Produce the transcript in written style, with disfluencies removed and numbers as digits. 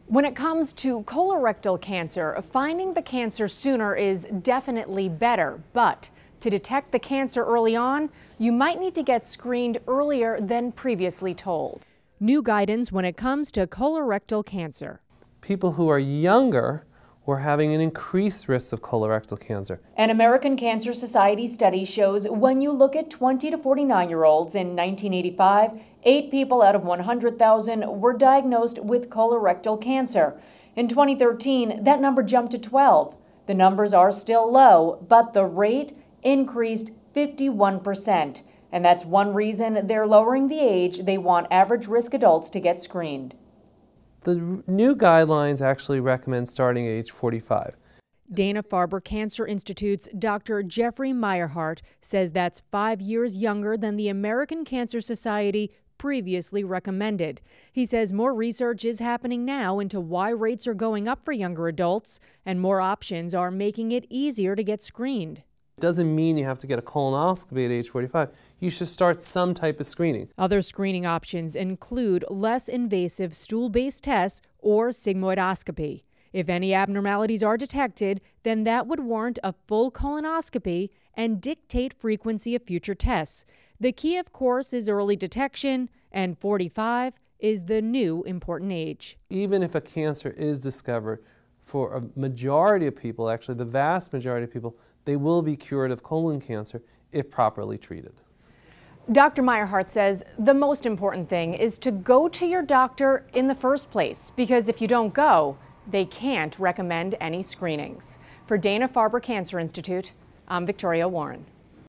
When it comes to colorectal cancer, finding the cancer sooner is definitely better, but to detect the cancer early on, you might need to get screened earlier than previously told. New guidance when it comes to colorectal cancer. People who are younger were having an increased risk of colorectal cancer. An American Cancer Society study shows when you look at 20 to 49-year-olds in 1985, 8 people out of 100,000 were diagnosed with colorectal cancer. In 2013, that number jumped to 12. The numbers are still low, but the rate increased 51%. And that's one reason they're lowering the age they want average risk adults to get screened. The new guidelines actually recommend starting at age 45. Dana-Farber Cancer Institute's Dr. Jeffrey Meyerhardt says that's 5 years younger than the American Cancer Society previously recommended. He says more research is happening now into why rates are going up for younger adults, and more options are making it easier to get screened. It doesn't mean you have to get a colonoscopy at age 45. You should start some type of screening. Other screening options include less invasive stool-based tests or sigmoidoscopy. If any abnormalities are detected, then that would warrant a full colonoscopy and dictate frequency of future tests. The key, of course, is early detection, and 45 is the new important age. Even if a cancer is discovered, for a majority of people, actually the vast majority of people, they will be cured of colon cancer if properly treated. Dr. Meyerhardt says the most important thing is to go to your doctor in the first place, because if you don't go, they can't recommend any screenings. For Dana-Farber Cancer Institute, I'm Victoria Warren.